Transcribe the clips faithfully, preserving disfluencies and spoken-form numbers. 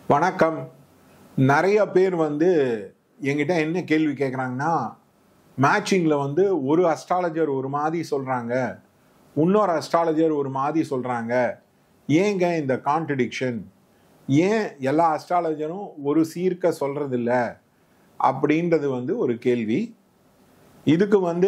வணக்கம். நிறைய பேர் வந்து என்கிட்ட என்ன கேள்வி கேட்குறாங்கன்னா, மேட்சிங்கில் வந்து ஒரு அஸ்ட்ராலஜர் ஒரு மாதிரி சொல்கிறாங்க, இன்னொரு அஸ்ட்ராலஜர் ஒரு மாதிரி சொல்கிறாங்க, ஏங்க இந்த கான்ட்ரடிக்ஷன், ஏன் எல்லா அஸ்ட்ராலஜரும் ஒரு சீர்க்க சொல்கிறதில்ல அப்படின்றது வந்து ஒரு கேள்வி. இதுக்கு வந்து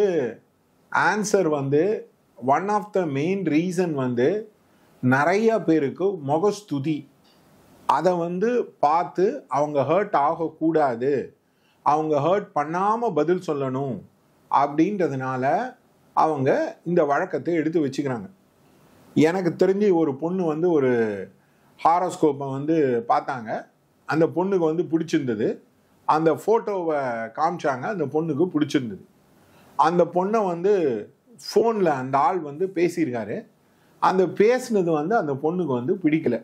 ஆன்சர் வந்து one of the main reason வந்து நிறைய பேருக்கு முகஸ்துதி, அதை வந்து பார்த்து அவங்க ஹர்ட் ஆகக்கூடாது, அவங்க ஹர்ட் பண்ணாமல் பதில் சொல்லணும் அப்படின்றதுனால அவங்க இந்த வழக்கத்தை எடுத்து வச்சுக்கிறாங்க. எனக்கு தெரிஞ்சு ஒரு பொண்ணு வந்து ஒரு ஹாரோஸ்கோப்பை வந்து பார்த்தாங்க, அந்த பொண்ணுக்கு வந்து பிடிச்சிருந்தது, அந்த ஃபோட்டோவை காமிச்சாங்க, அந்த பொண்ணுக்கு பிடிச்சிருந்தது. அந்த பொண்ணை வந்து ஃபோனில் அந்த ஆள் வந்து பேசியிருக்காரு, அந்த பேசினது வந்து அந்த பொண்ணுக்கு வந்து பிடிக்கல.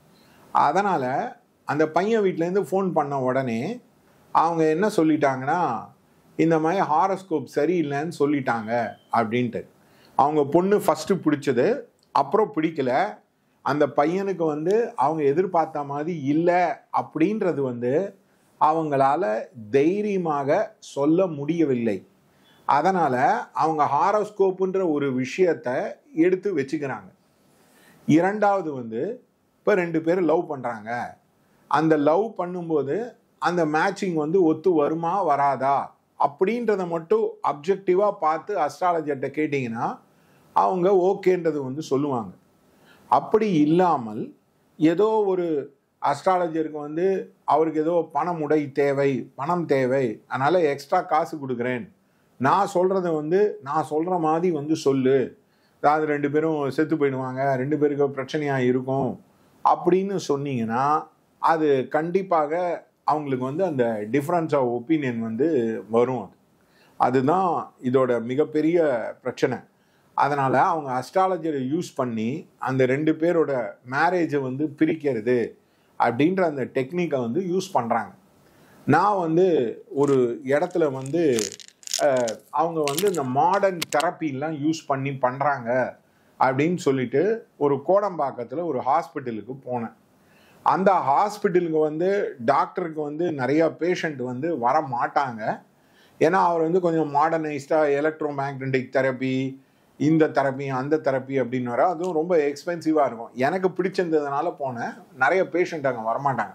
அதனால் அந்த பையன் வீட்டிலேருந்து ஃபோன் பண்ண உடனே அவங்க என்ன சொல்லிட்டாங்கன்னா, இந்த மாதிரி ஹாரோஸ்கோப் சரியில்லைன்னு சொல்லிட்டாங்க அப்படின்ட்டு. அவங்க பொண்ணு ஃபஸ்ட்டு பிடிச்சது, அப்புறம் பிடிக்கல, அந்த பையனுக்கு வந்து அவங்க எதிர்பார்த்த மாதிரி இல்லை அப்படின்றது வந்து அவங்களால தைரியமாக சொல்ல முடியவில்லை. அதனால் அவங்க ஹாரோஸ்கோப்புன்ற ஒரு விஷயத்தை எடுத்து வச்சுக்கிறாங்க. இரண்டாவது வந்து, இப்போ ரெண்டு பேர் லவ் பண்ணுறாங்க, அந்த லவ் பண்ணும்போது அந்த மேட்சிங் வந்து ஒத்து வருமா வராதா அப்படின்றத மட்டும் அப்ஜெக்டிவாக பார்த்து அஸ்ட்ராலஜர்கிட்ட கேட்டிங்கன்னா அவங்க ஓகேன்றது வந்து சொல்லுவாங்க. அப்படி இல்லாமல் ஏதோ ஒரு அஸ்ட்ராலஜருக்கு வந்து அவருக்கு ஏதோ பணம் உடை தேவை, பணம் தேவை, அதனால் எக்ஸ்ட்ரா காசு கொடுக்குறேன், நான் சொல்கிறத வந்து நான் சொல்கிற மாதிரி வந்து சொல்லு, அதாவது ரெண்டு பேரும் செத்து போயிடுவாங்க, ரெண்டு பேருக்கு பிரச்சனையாக இருக்கும் அப்படின்னு சொன்னீங்கன்னா அது கண்டிப்பாக அவங்களுக்கு வந்து அந்த டிஃப்ரென்ஸ் ஆஃப் ஒப்பீனியன் வந்து வரும். அது அதுதான் இதோட மிகப்பெரிய பிரச்சனை. அதனால் அவங்க அஸ்ட்ராலஜரை யூஸ் பண்ணி அந்த ரெண்டு பேரோட மேரேஜை வந்து பிரிக்கிறது அப்படின்ற அந்த டெக்னிக்கை வந்து யூஸ் பண்ணுறாங்க. நான் வந்து ஒரு இடத்துல வந்து அவங்க வந்து இந்த மாடர்ன் தெரப்பிலாம் யூஸ் பண்ணி பண்ணுறாங்க அப்படின்னு சொல்லிட்டு ஒரு கோடம்பாக்கத்தில் ஒரு ஹாஸ்பிட்டலுக்கு போனேன். அந்த ஹாஸ்பிட்டலுக்கு வந்து டாக்டருக்கு வந்து நிறையா பேஷண்ட் வந்து வர மாட்டாங்க, ஏன்னா அவர் வந்து கொஞ்சம் மாடர்னைஸ்டாக எலக்ட்ரோ மேக்னட்டிக் தெரப்பி, இந்த தெரப்பி அந்த தெரப்பி அப்படின்னு வர, அதுவும் ரொம்ப எக்ஸ்பென்சிவாக இருக்கும். எனக்கு பிடிச்சிருந்ததுனால போனேன், நிறைய பேஷண்ட் அங்கே வரமாட்டாங்க.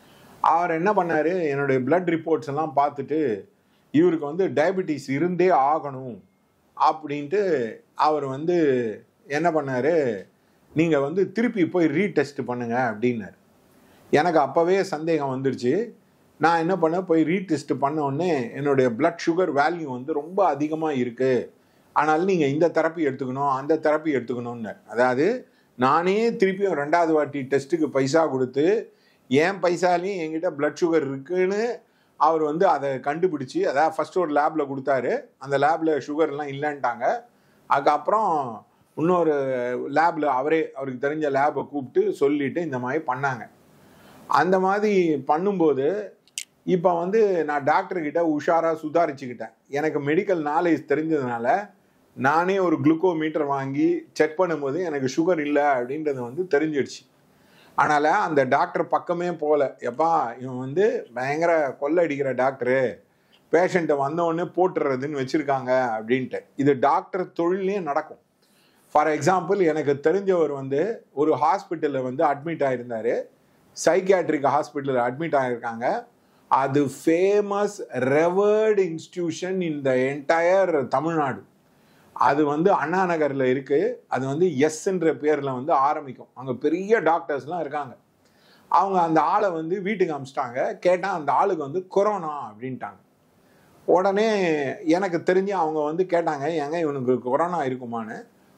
அவர் என்ன பண்ணார், என்னுடைய பிளட் ரிப்போர்ட்ஸ் எல்லாம் பார்த்துட்டு இவருக்கு வந்து டயபெட்டிஸ் இருந்தே ஆகணும் அப்படின்ட்டு அவர் வந்து என்ன பண்ணார், நீங்கள் வந்து திருப்பி போய் ரீடெஸ்ட் பண்ணுங்க அப்படின்னாரு. எனக்கு அப்போவே சந்தேகம் வந்துடுச்சு. நான் என்ன பண்ணேன், போய் ரீடெஸ்ட் பண்ண உடனே என்னுடைய பிளட் சுகர் வேல்யூ வந்து ரொம்ப அதிகமாக இருக்குது, ஆனால் நீங்கள் இந்த தெரப்பி எடுத்துக்கணும் அந்த தெரப்பி எடுத்துக்கணும்னு. அதாவது நானே திருப்பியும் ரெண்டாவது வாட்டி டெஸ்ட்டுக்கு பைசா கொடுத்து என் பைசாலையும் என்கிட்ட பிளட் சுகர் இருக்குன்னு அவர் வந்து அதை கண்டுபிடிச்சி, அதாவது ஃபஸ்ட்டு ஒரு லேபில் கொடுத்தாரு, அந்த லேபில் சுகர்லாம் இல்லைன்ட்டாங்க. அதுக்கப்புறம் இன்னொரு லேபில் அவரே அவருக்கு தெரிஞ்ச லேபை கூப்பிட்டு சொல்லிவிட்டு இந்த மாதிரி பண்ணாங்க. அந்த மாதிரி பண்ணும்போது இப்போ வந்து நான் டாக்டர்கிட்ட உஷாராக சுதாரிச்சுக்கிட்டேன். எனக்கு மெடிக்கல் நாலேஜ் தெரிஞ்சதுனால நானே ஒரு குளுக்கோமீட்டர் வாங்கி செக் பண்ணும்போது எனக்கு சுகர் இல்லை அப்படின்றது வந்து தெரிஞ்சிடுச்சு. அதனால் அந்த டாக்டர் பக்கமே போகல. எப்பா இவன் வந்து பயங்கர கொள்ளை அடிக்கிற டாக்டரு, பேஷண்ட்டை வந்தவொடனே போட்டுறதுன்னு வச்சுருக்காங்க அப்படின்ட்டு. இது டாக்டர் தொழிலே நடக்கும். ஃபார் எக்ஸாம்பிள், எனக்கு தெரிஞ்சவர் வந்து ஒரு ஹாஸ்பிட்டலில் வந்து அட்மிட் ஆகியிருந்தார், சைக்கியாட்ரிக் ஹாஸ்பிட்டலில் அட்மிட் ஆகியிருக்காங்க. அது famous revered institution in the entire Tamil Nadu. அது வந்து அண்ணா நகரில் இருக்குது. அது வந்து எஸ்ன்ற பேரில் வந்து ஆரம்பிக்கும். அங்கே பெரிய டாக்டர்ஸ்லாம் இருக்காங்க. அவங்க அந்த ஆளை வந்து வீட்டுக்கு அனுப்பிச்சிட்டாங்க. கேட்டால் அந்த ஆளுக்கு வந்து கொரோனா அப்படின்ட்டாங்க. உடனே எனக்கு தெரிஞ்சு அவங்க வந்து கேட்டாங்க, ஏங்க இவனுக்கு கொரோனா இருக்குமான்னு.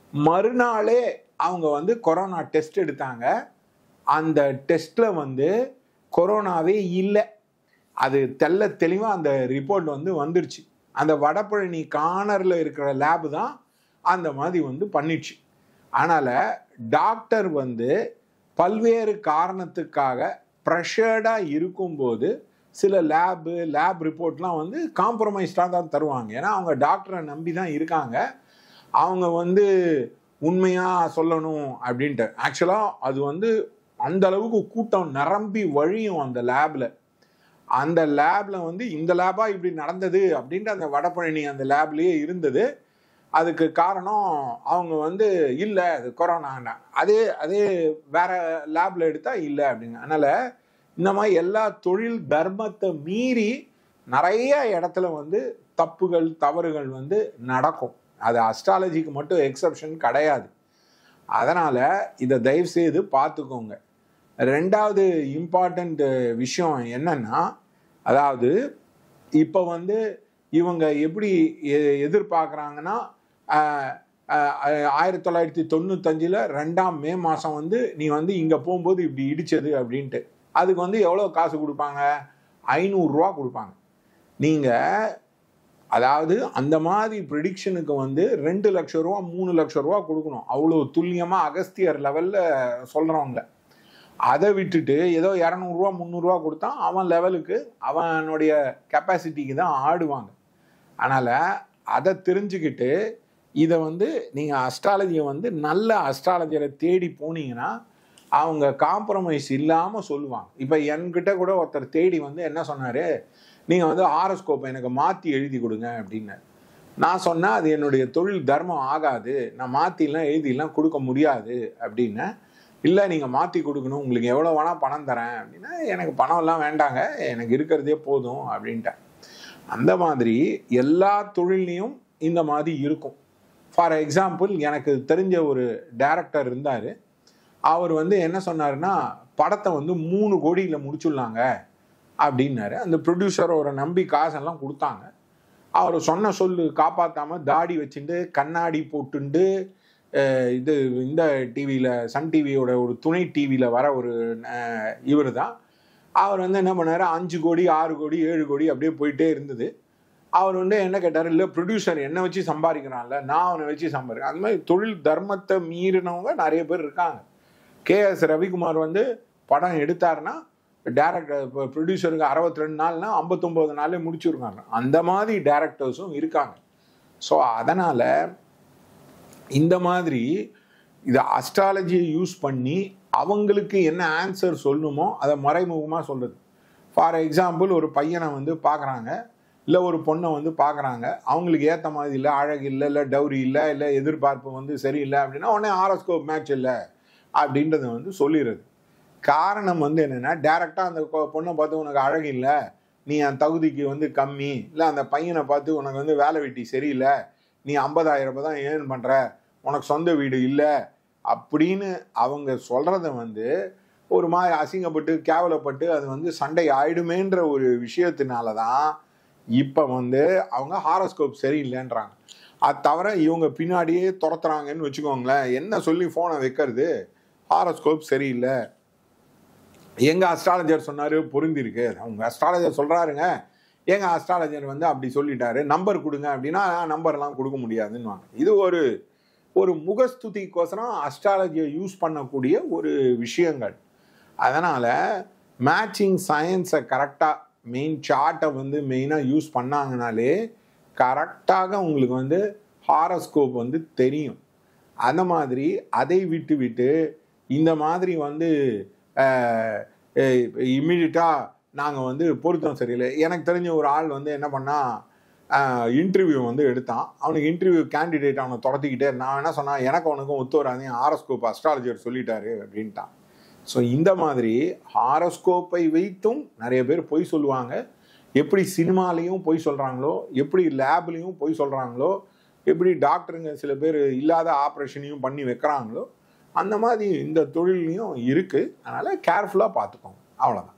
மறுநாளே அவங்க வந்து கொரோனா டெஸ்ட் எடுத்தாங்க. அந்த டெஸ்ட்டில் வந்து கொரோனாவே இல்லை. அது தெள்ள தெளிவாக அந்த ரிப்போர்ட் வந்து வந்துடுச்சு. அந்த வடபழனி கார்னரில் இருக்கிற லேபு தான் அந்த மாதிரி வந்து பண்ணிடுச்சு. அதனால் டாக்டர் வந்து பல்வேறு காரணத்துக்காக ப்ரெஷர்டாக இருக்கும்போது சில லேபு லேப் ரிப்போர்ட்லாம் வந்து காம்ப்ரமைஸ்டாக தான் தருவாங்க. ஏன்னா அவங்க டாக்டரை நம்பி தான் இருக்காங்க. அவங்க வந்து உண்மையாக சொல்லணும் அப்படின்ட்டு. ஆக்சுவலாக அது வந்து அந்த அளவுக்கு கூட்டம் நிரம்பி வழியும் அந்த லேப்ல. அந்த லேப்ல வந்து இந்த லேபா இப்படி நடந்தது அப்படின்ற அந்த வடபழனி அந்த லேப்லயே இருந்தது. அதுக்கு காரணம் அவங்க வந்து இல்லை அது கொரோனா, அதே அதே வேற லேப்ல எடுத்தா இல்லை அப்படிங்க. அதனால இந்த மாதிரி எல்லா தொழில் தர்மத்தை மீறி நிறைய இடத்துல வந்து தப்புகள் தவறுகள் வந்து நடக்கும். அது அஸ்ட்ராலஜிக்கு மட்டும் எக்ஸப்ஷன் கிடையாது. அதனால இதை தயவு செய்து பார்த்துக்கோங்க. ரெண்டாவது இம்பார்ட்டண்ட் விஷயம் என்னன்னா, அதாவது இப்போ வந்து இவங்க எப்படி எதிர்பார்க்குறாங்கன்னா, ஆயிரத்தி தொள்ளாயிரத்தி தொண்ணூத்தஞ்சில் ரெண்டாம் மே மாதம் வந்து நீ வந்து இங்கே போகும்போது இப்படி இடிச்சது அப்படின்ட்டு அதுக்கு வந்து எவ்வளோ காசு கொடுப்பாங்க? ஐநூறுரூவா கொடுப்பாங்க. நீங்கள் அதாவது அந்த மாதிரி ப்ரிடிக்ஷனுக்கு வந்து ரெண்டு லட்சம் ரூபா மூணு லட்சம் ரூபா கொடுக்கணும். அவ்வளோ துல்லியமாக அகஸ்தியர் லெவலில் சொல்கிறவங்க. அதை விட்டுட்டு ஏதோ இரநூறுவா முந்நூறுரூவா கொடுத்தா அவன் லெவலுக்கு அவனுடைய கெப்பாசிட்டிக்கு தான் ஆடுவாங்க. அதனால் அதை தெரிஞ்சுக்கிட்டு இதை வந்து நீங்கள் அஸ்ட்ராலஜியை வந்து நல்ல அஸ்ட்ராலஜரை தேடி போனீங்கன்னா அவங்க காம்ப்ரமைஸ் இல்லாமல் சொல்லுவாங்க. இப்போ என்கிட்ட கூட ஒருத்தர் தேடி வந்து என்ன சொன்னார், நீங்கள் வந்து ஹாரோஸ்கோப்பை எனக்கு மாற்றி எழுதி கொடுங்க அப்படின்னு. நான் சொன்னேன் அது என்னுடைய தொழில் தர்மம் ஆகாது, நான் மாற்றிலாம் எழுதிலாம் கொடுக்க முடியாது அப்படின்னு. இல்லை நீங்கள் மாற்றி கொடுக்கணும், உங்களுக்கு எவ்வளோ வேணால் பணம் தரேன் அப்படின்னா, எனக்கு பணம்லாம் வேண்டாங்க, எனக்கு இருக்கிறதே போதும் அப்படின்ட்டேன். அந்த மாதிரி எல்லா தொழிலையும் இந்த மாதிரி இருக்கும். ஃபார் எக்ஸாம்பிள் எனக்கு தெரிஞ்ச ஒரு டைரக்டர் இருந்தார். அவர் வந்து என்ன சொன்னாருன்னா, படத்தை வந்து மூணு கோடியில் முடிச்சுடலாங்க அப்படின்னாரு. அந்த ப்ரொடியூசரை நம்பி காசெல்லாம் கொடுத்தாங்க. அவர் சொன்ன சொல்லு காப்பாற்றாமல் தாடி வச்சுட்டு கண்ணாடி போட்டுண்டு இது இந்த டிவியில் சன் டிவியோட ஒரு துணை டிவியில் வர ஒரு இவர் தான். அவர் வந்து என்ன பண்ணார், அஞ்சு கோடி ஆறு கோடி ஏழு கோடி அப்படியே போயிட்டே இருந்தது. அவர் வந்து என்ன கேட்டார், இல்லை ப்ரொடியூசர் என்னை வச்சு சம்பாதிக்கிறான்ல, நான் அவனை வச்சு சம்பாதிக்கிறேன். அது மாதிரி தொழில் தர்மத்தை மீறினவங்க நிறைய பேர் இருக்காங்க. கே எஸ் ரவிக்குமார் வந்து படம் எடுத்தாருன்னா டேரக்டர் இப்போ ப்ரொடியூசருக்கு அறுபத்தி ரெண்டு நாள்னா ஐம்பத்தொம்போது நாளே முடிச்சுருக்காங்க. அந்த மாதிரி டேரக்டர்ஸும் இருக்காங்க. ஸோ அதனால் இந்த மாதிரி இதை அஸ்ட்ராலஜியை யூஸ் பண்ணி அவங்களுக்கு என்ன ஆன்சர் சொல்லணுமோ அதை மறைமுகமாக சொல்கிறது. ஃபார் எக்ஸாம்பிள் ஒரு பையனை வந்து பார்க்குறாங்க, இல்லை ஒரு பொண்ணை வந்து பார்க்குறாங்க, அவங்களுக்கு ஏற்ற மாதிரி இல்லை, அழகு இல்லை, இல்லை டவுரி இல்லை, இல்லை எதிர்பார்ப்பு வந்து சரியில்லை அப்படின்னா உடனே ஹாரோஸ்கோப் மேட்ச் இல்லை அப்படின்றத வந்து சொல்லிடுறது. காரணம் வந்து என்னென்னா, டேரெக்டாக அந்த பொண்ணை பார்த்து உனக்கு அழகு இல்லை, நீ என் தகுதிக்கு வந்து கம்மி, இல்லை அந்த பையனை பார்த்து உனக்கு வந்து வேலை வெட்டி சரியில்லை, நீ ஐம்பதாயிரம் ரூபாய் தான் ஏர்ன் பண்ணுற, உனக்கு சொந்த வீடு இல்லை அப்படின்னு அவங்க சொல்கிறத வந்து ஒரு மாதிரி அசிங்கப்பட்டு கேவலப்பட்டு அது வந்து சண்டை ஆயிடுமேன்ற ஒரு விஷயத்தினால தான் இப்போ வந்து அவங்க ஹாரோஸ்கோப் சரியில்லைன்றாங்க. அது தவிர இவங்க பின்னாடியே துரத்துறாங்கன்னு வச்சுக்கோங்களேன். என்ன சொல்லி ஃபோனை வைக்கிறது, ஹாரோஸ்கோப் சரியில்லை, எங்கள் அஸ்ட்ராலஜர் சொன்னார் பொருந்திருக்கு, அவங்க அஸ்ட்ராலஜர் சொல்கிறாருங்க, எங்கள் அஸ்ட்ராலஜர் வந்து அப்படி சொல்லிட்டாரு, நம்பர் கொடுங்க அப்படின்னா நம்பர்லாம் கொடுக்க முடியாதுன்னு. இது ஒரு ஒரு முகஸ்துதிக்கோசரம் அஸ்ட்ராலஜியை யூஸ் பண்ணக்கூடிய ஒரு விஷயங்கள். அதனால் மேட்சிங் சயின்ஸை கரெக்டாக மெயின் சார்ட்டை வந்து மெயினாக யூஸ் பண்ணாங்கனாலே கரெக்டாக உங்களுக்கு வந்து ஹாரோஸ்கோப் வந்து தெரியும். அந்த மாதிரி அதை விட்டு விட்டு இந்த மாதிரி வந்து இம்மிடியட்டாக நாங்கள் வந்து பொருத்தம் சரியில்லை. எனக்கு தெரிஞ்ச ஒரு ஆள் வந்து என்ன பண்ணால் இன்டர்வியூ வந்து எடுத்தான். அவனுக்கு இன்டர்வியூ கேண்டிடேட் அவனை துரத்திக்கிட்டே நான் என்ன சொன்னான், எனக்கு அவனுக்கும் ஒத்து வராது, ஹாரோஸ்கோப் அஸ்ட்ராலஜர் சொல்லிட்டாரு அப்படின்ட்டான். ஸோ இந்த மாதிரி ஹாரோஸ்கோப்பை வைத்தும் நிறைய பேர் பொய் சொல்லுவாங்க. எப்படி சினிமாலையும் பொய் சொல்கிறாங்களோ, எப்படி லேப்லேயும் பொய் சொல்கிறாங்களோ, எப்படி டாக்டருங்க சில பேர் இல்லாத ஆப்ரேஷனையும் பண்ணி வைக்கிறாங்களோ, அந்த மாதிரி இந்த தொழிலையும் இருக்குது. அதனால் கேர்ஃபுல்லாக பார்த்துக்கோங்க. அவ்வளோதான்.